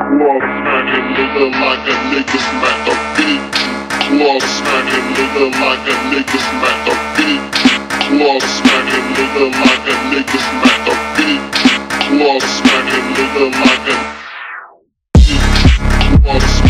Club smacking nigga like a nigga smack the beat. Club smacking nigga like a nigga smack the beat. Club smacking nigga like a nigga smack the beat. Club smacking nigga like a beat. Club